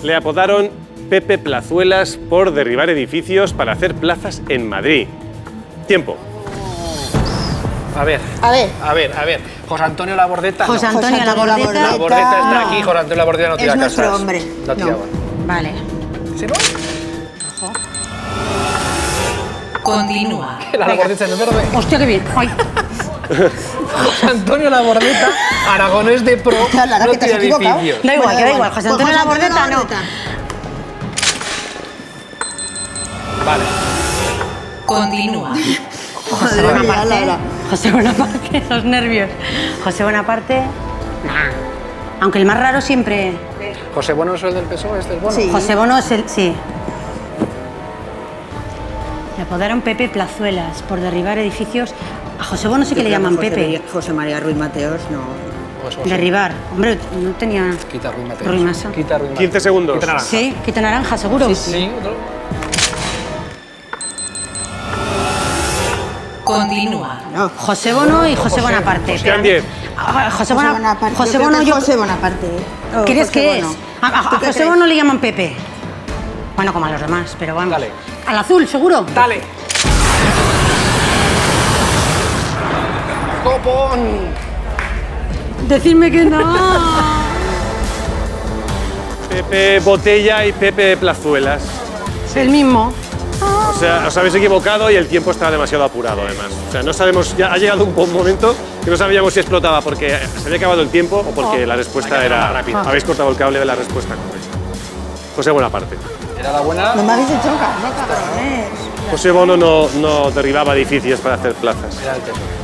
le apodaron Pepe Plazuelas por derribar edificios para hacer plazas en Madrid? Tiempo. A ver. José Antonio Labordeta. José Antonio Labordeta. Labordeta está aquí, José Antonio Labordeta no tira Es casas. nuestro hombre. No tira. Vale. ¿Sí, no? Ojo. Continúa. La Labordeta es verde. Hostia, qué bien. Ay. José Antonio Labordeta, aragonés de pro, no tira edificios. Da igual, que da igual. José Antonio Labordeta no. Vale. Continúa. José Bonaparte. José Bonaparte, los nervios. José Bonaparte. Nah. Aunque el más raro siempre. José Bono es el del PSOE, este es Bono. Sí. José Bono es el. Sí. Le apodaron Pepe Plazuelas por derribar edificios. A José Bono sí que le llaman Pepe. José María Ruiz Mateos, no. Pues José. Derribar. Hombre, no tenía. Quita Ruiz Mateos. Ruiz Masa. Quita Ruiz Mateos. 15 segundos. Quita naranja. Sí, quita naranja, seguro. Sí, otro. Continúa. No. José Bono y José Bonaparte. Os quedan 10. José Bonaparte. José Bono, José Bonaparte. ¿Crees que es? A ¿Tú qué José crees? Bono le llaman Pepe. Bueno, como a los demás, pero vamos. Dale. Al azul, seguro. Dale. ¡Copón! Decidme que no. Pepe Botella y Pepe Plazuelas. El mismo. O sea, os habéis equivocado y el tiempo estaba demasiado apurado, además. O sea, no sabemos, ya ha llegado un buen momento que no sabíamos si explotaba porque se había acabado el tiempo o porque la respuesta era rápida. Habéis cortado el cable de la respuesta correcta. José Bonaparte. ¿Era la buena? No me habéis hecho caso, cabrones. José Bono no derribaba edificios para hacer plazas. Era el PSOE.